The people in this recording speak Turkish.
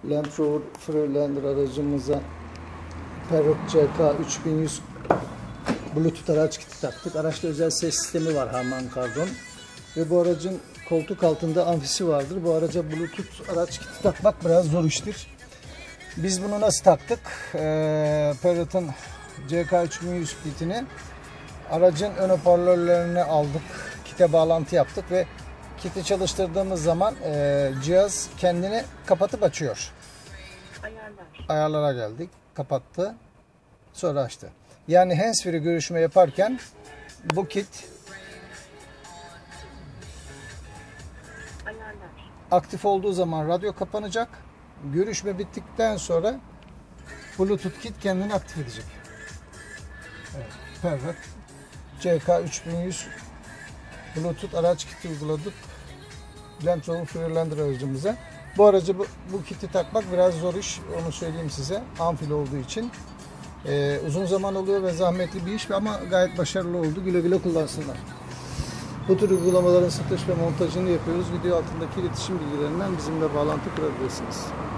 Land Rover Freelander aracımıza Parrot CK3100 Bluetooth araç kiti taktık. Araçta özel ses sistemi var, Harman Kardon. Ve bu aracın koltuk altında amfisi vardır. Bu araca Bluetooth araç kiti takmak biraz zor iştir. Biz bunu nasıl taktık? Parrot'un CK3100 kitini aracın ön hoparlörlerini aldık. Kite bağlantı yaptık ve kiti çalıştırdığımız zaman cihaz kendini kapatıp açıyor. Ayarlara geldik. Kapattı. Sonra açtı. Yani handsfree görüşme yaparken bu kit aktif olduğu zaman radyo kapanacak. Görüşme bittikten sonra Bluetooth kit kendini aktif edecek. Evet, Parrot CK3100 Bluetooth araç kiti uyguladık Land Rover Freelander aracımıza. Bu aracı bu kiti takmak biraz zor iş, onu söyleyeyim size. Amfili olduğu için uzun zaman oluyor ve zahmetli bir iş ama gayet başarılı oldu. Güle güle kullansınlar. Bu tür uygulamaların satış ve montajını yapıyoruz. Video altındaki iletişim bilgilerinden bizimle bağlantı kurabilirsiniz.